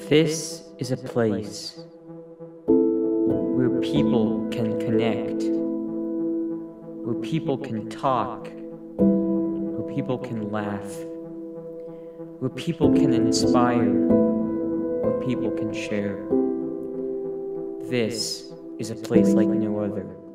This is a place where people can connect, where people can talk, where people can laugh, where people can inspire, where people can share. This is a place like no other.